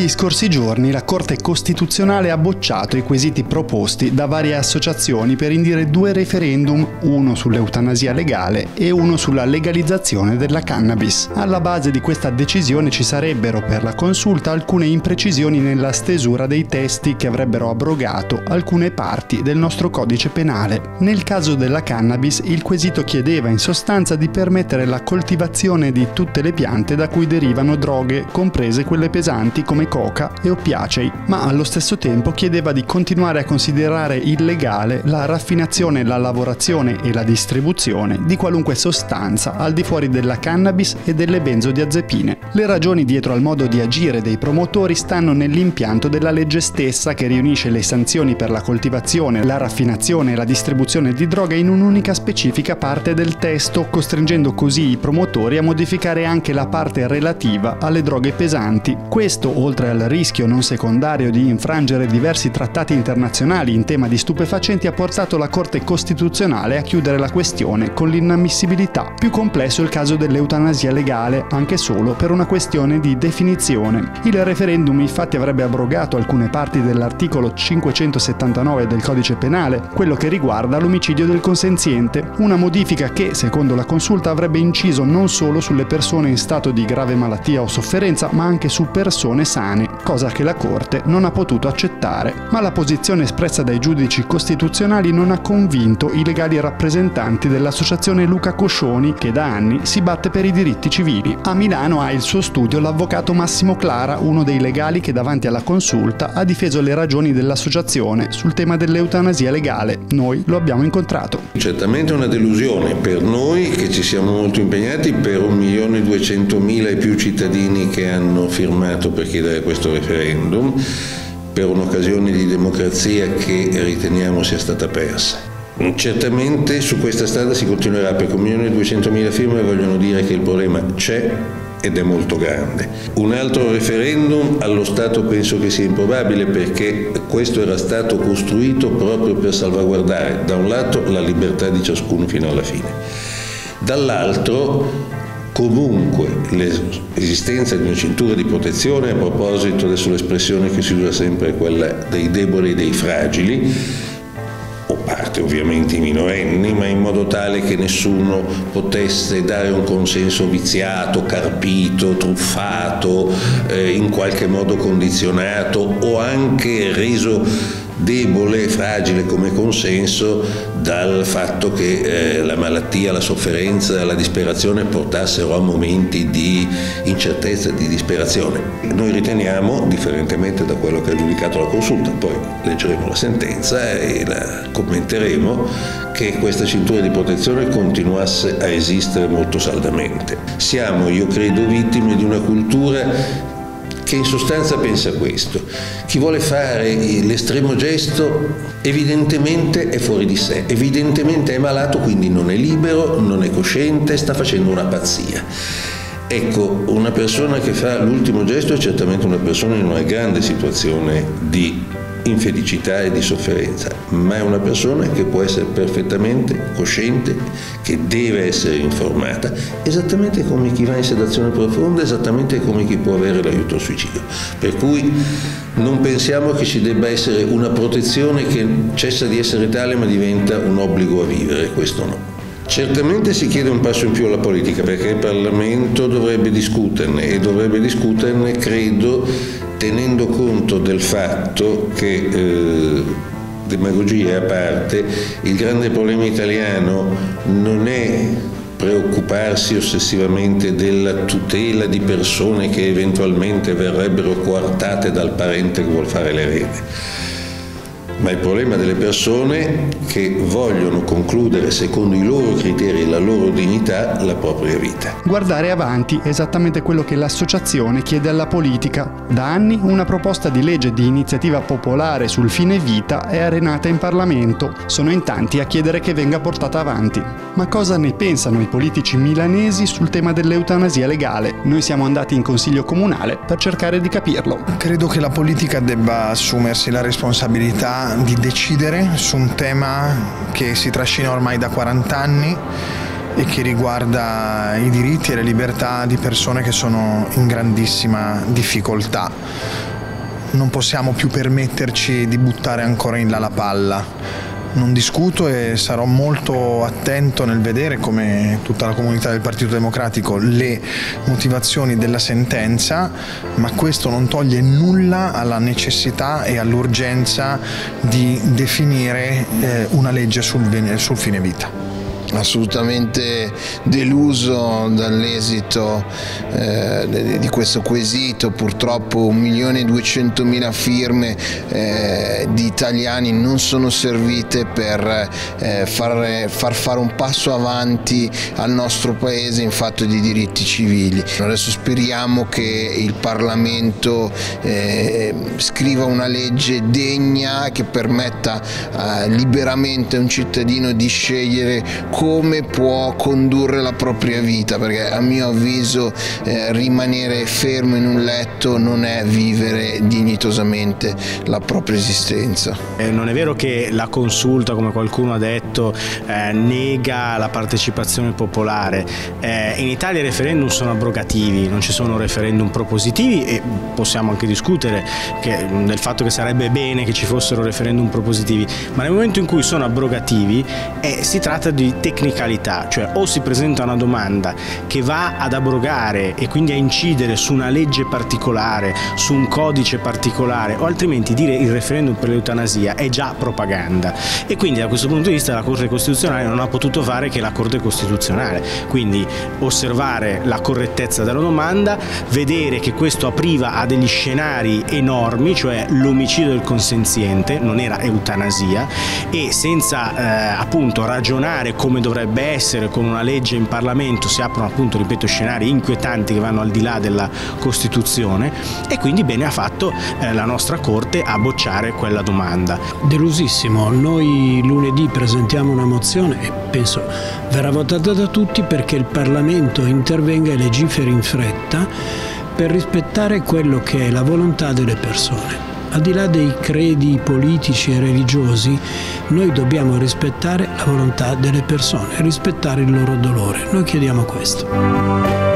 Negli scorsi giorni la Corte Costituzionale ha bocciato i quesiti proposti da varie associazioni per indire 2 referendum, uno sull'eutanasia legale e uno sulla legalizzazione della cannabis. Alla base di questa decisione ci sarebbero per la consulta alcune imprecisioni nella stesura dei testi che avrebbero abrogato alcune parti del nostro codice penale. Nel caso della cannabis il quesito chiedeva in sostanza di permettere la coltivazione di tutte le piante da cui derivano droghe, comprese quelle pesanti come coca e oppiacei, ma allo stesso tempo chiedeva di continuare a considerare illegale la raffinazione, la lavorazione e la distribuzione di qualunque sostanza al di fuori della cannabis e delle benzodiazepine. Le ragioni dietro al modo di agire dei promotori stanno nell'impianto della legge stessa che riunisce le sanzioni per la coltivazione, la raffinazione e la distribuzione di droghe in un'unica specifica parte del testo, costringendo così i promotori a modificare anche la parte relativa alle droghe pesanti. Questo, oltre al rischio non secondario di infrangere diversi trattati internazionali in tema di stupefacenti, ha portato la Corte Costituzionale a chiudere la questione con l'inammissibilità. Più complesso è il caso dell'eutanasia legale, anche solo per una questione di definizione. Il referendum infatti avrebbe abrogato alcune parti dell'articolo 579 del Codice Penale, quello che riguarda l'omicidio del consenziente, una modifica che, secondo la consulta, avrebbe inciso non solo sulle persone in stato di grave malattia o sofferenza, ma anche su persone sane, cosa che la Corte non ha potuto accettare. Ma la posizione espressa dai giudici costituzionali non ha convinto i legali rappresentanti dell'associazione Luca Coscioni, che da anni si batte per i diritti civili. A Milano ha il suo studio l'avvocato Massimo Clara, uno dei legali che davanti alla consulta ha difeso le ragioni dell'associazione sul tema dell'eutanasia legale. Noi lo abbiamo incontrato. Certamente una delusione per noi che ci siamo molto impegnati, per 1.200.000 e più cittadini che hanno firmato per chiedere questo referendum, per un'occasione di democrazia che riteniamo sia stata persa. Certamente su questa strada si continuerà, perché 1.200.000 firme vogliono dire che il problema c'è ed è molto grande. Un altro referendum allo Stato penso che sia improbabile, perché questo era stato costruito proprio per salvaguardare da un lato la libertà di ciascuno fino alla fine, dall'altro comunque l'esistenza di una cintura di protezione. A proposito, adesso l'espressione che si usa sempre è quella dei deboli e dei fragili, o parte ovviamente i minorenni, ma in modo tale che nessuno potesse dare un consenso viziato, carpito, truffato, in qualche modo condizionato o anche reso debole e fragile come consenso dal fatto che la malattia, la sofferenza, la disperazione portassero a momenti di incertezza e di disperazione. Noi riteniamo, differentemente da quello che ha giudicato la consulta, poi leggeremo la sentenza e la commenteremo, che questa cintura di protezione continuasse a esistere molto saldamente. Siamo, io credo, vittime di una cultura che in sostanza pensa questo: chi vuole fare l'estremo gesto evidentemente è fuori di sé, evidentemente è malato, quindi non è libero, non è cosciente, sta facendo una pazzia. Ecco, una persona che fa l'ultimo gesto è certamente una persona in una grande situazione di infelicità e di sofferenza, ma è una persona che può essere perfettamente cosciente, che deve essere informata, esattamente come chi va in sedazione profonda, esattamente come chi può avere l'aiuto al suicidio. Per cui non pensiamo che ci debba essere una protezione che cessa di essere tale ma diventa un obbligo a vivere, questo no. Certamente si chiede un passo in più alla politica, perché il Parlamento dovrebbe discuterne, e dovrebbe discuterne, credo, tenendo conto del fatto che, demagogia a parte, il grande problema italiano non è preoccuparsi ossessivamente della tutela di persone che eventualmente verrebbero coartate dal parente che vuol fare l'erede, ma il problema delle persone che vogliono concludere secondo i loro criteri e la loro dignità la propria vita. Guardare avanti è esattamente quello che l'associazione chiede alla politica. Da anni una proposta di legge di iniziativa popolare sul fine vita è arenata in Parlamento. Sono in tanti a chiedere che venga portata avanti. Ma cosa ne pensano i politici milanesi sul tema dell'eutanasia legale? Noi siamo andati in consiglio comunale per cercare di capirlo. Credo che la politica debba assumersi la responsabilità di decidere su un tema che si trascina ormai da 40 anni e che riguarda i diritti e le libertà di persone che sono in grandissima difficoltà. non possiamo più permetterci di buttare ancora in là la palla. Non discuto e sarò molto attento nel vedere, come tutta la comunità del Partito Democratico, le motivazioni della sentenza, ma questo non toglie nulla alla necessità e all'urgenza di definire una legge sul fine vita. Assolutamente deluso dall'esito di questo quesito. Purtroppo 1.200.000 firme di italiani non sono servite per far fare un passo avanti al nostro paese in fatto di diritti civili. Adesso speriamo che il Parlamento scriva una legge degna che permetta liberamente a un cittadino di scegliere come può condurre la propria vita, perché a mio avviso rimanere fermo in un letto non è vivere dignitosamente la propria esistenza. Non è vero che la consulta, come qualcuno ha detto, nega la partecipazione popolare. In Italia i referendum sono abrogativi, non ci sono referendum propositivi, e possiamo anche discutere del fatto che sarebbe bene che ci fossero referendum propositivi, ma nel momento in cui sono abrogativi si tratta di tecnicalità, cioè o si presenta una domanda che va ad abrogare e quindi a incidere su una legge particolare, su un codice particolare, o altrimenti dire il referendum per l'eutanasia è già propaganda. E quindi da questo punto di vista la Corte Costituzionale non ha potuto fare che la Corte Costituzionale, quindi osservare la correttezza della domanda, vedere che questo apriva a degli scenari enormi, cioè l'omicidio del consenziente, non era eutanasia, e senza appunto ragionare come dovrebbe essere con una legge in Parlamento si aprono appunto, ripeto, scenari inquietanti che vanno al di là della Costituzione, e quindi bene ha fatto la nostra Corte a bocciare quella domanda. Delusissimo, noi lunedì presentiamo una mozione e penso verrà votata da tutti perché il Parlamento intervenga e legiferi in fretta per rispettare quello che è la volontà delle persone. Al di là dei credi politici e religiosi, noi dobbiamo rispettare la volontà delle persone, rispettare il loro dolore. Noi chiediamo questo.